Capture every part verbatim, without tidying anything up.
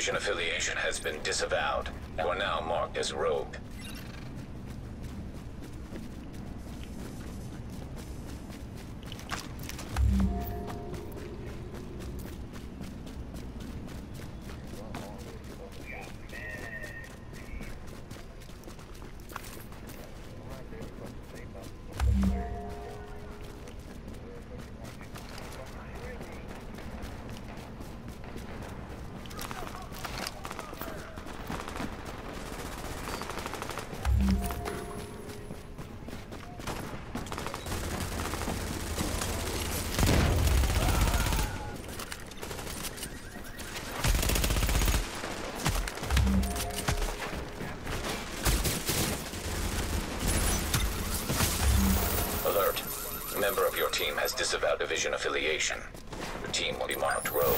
Division affiliation has been disavowed. You are now marked as rogue. Alert. A member of your team has disavowed Division affiliation. Your team will be marked rogue.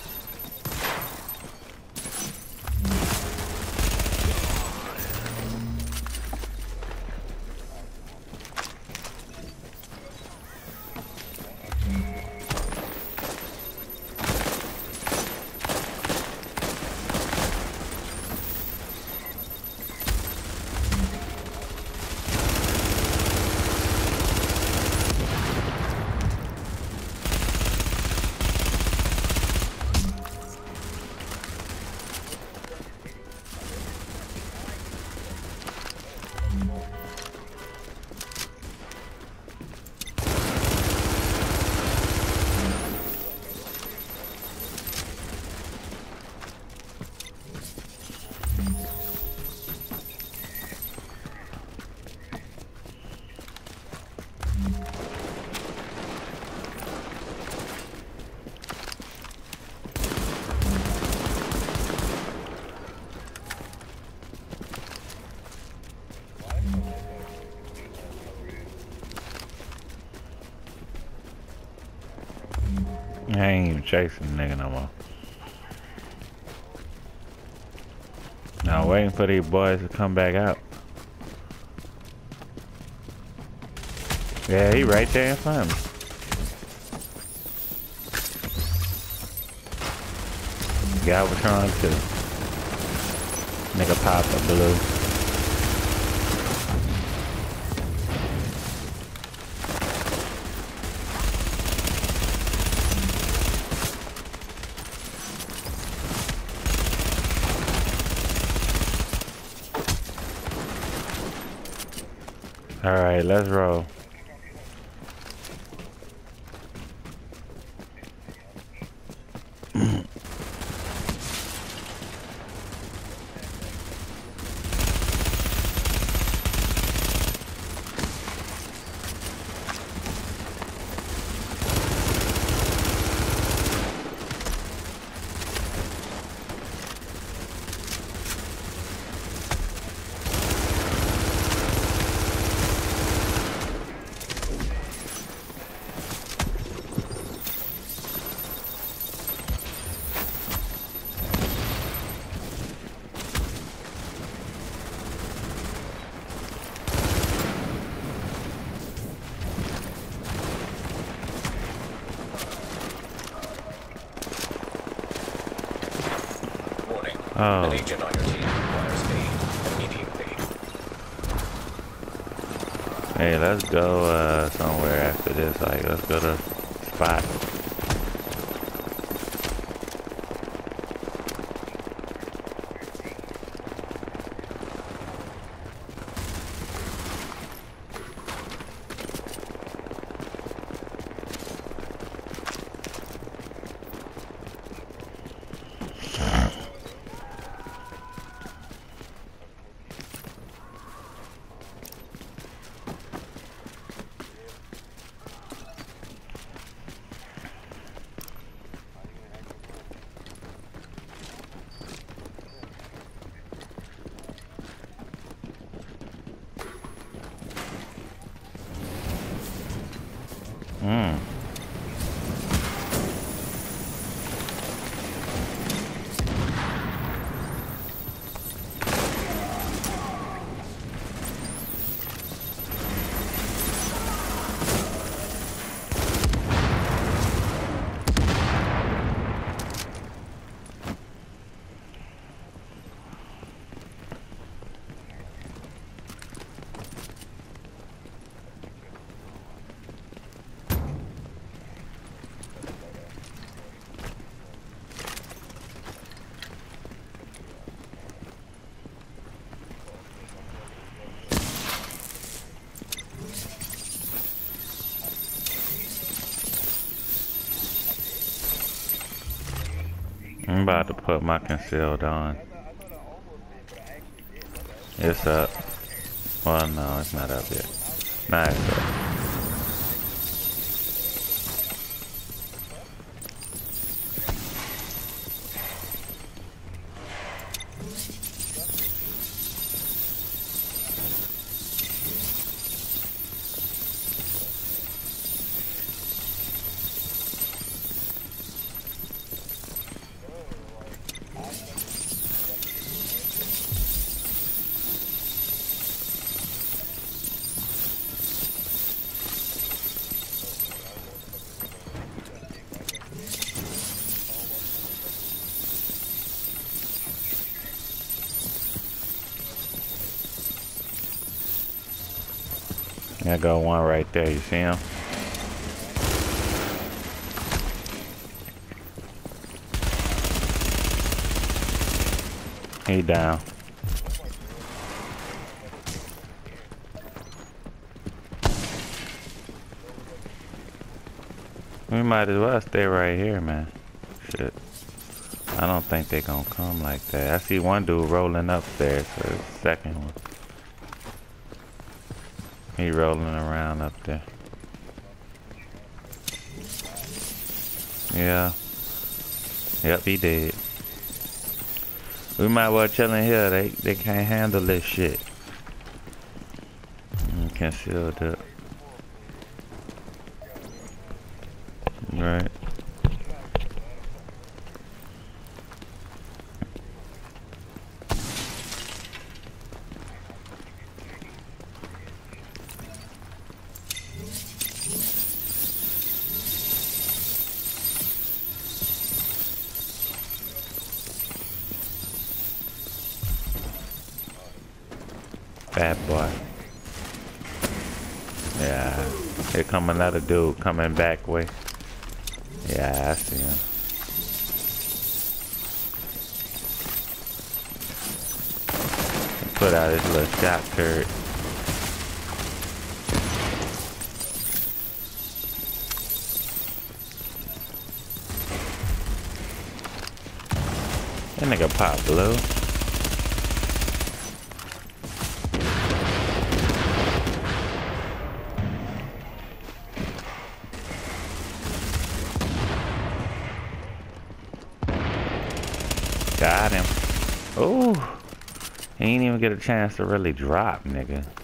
I ain't even chasing the nigga no more. Now waiting for these boys to come back out. Yeah, he right there in front of me. Galvatron too. Nigga pop a blue. Alright, let's roll. Oh. An agent on your team requires aid immediately. Hey, let's go uh, somewhere after this. Like, let's go to spot. Hmm. I'm about to put my concealed on. It's up. Well, no, it's not up yet. Nah, it's up. I got one right there, you see him? He down. We might as well stay right here, man. Shit. I don't think they gonna come like that. I see one dude rolling upstairs for the second one. He rolling around up there. Yeah. Yep, he did. We might well chill in here. They they can't handle this shit. Concealed up. Right. Bad boy. Yeah. Here come another dude coming back way. Yeah, I see him. Put out his little shot turret. That nigga pop blue. Got him. Ooh. He ain't even get a chance to really drop, nigga.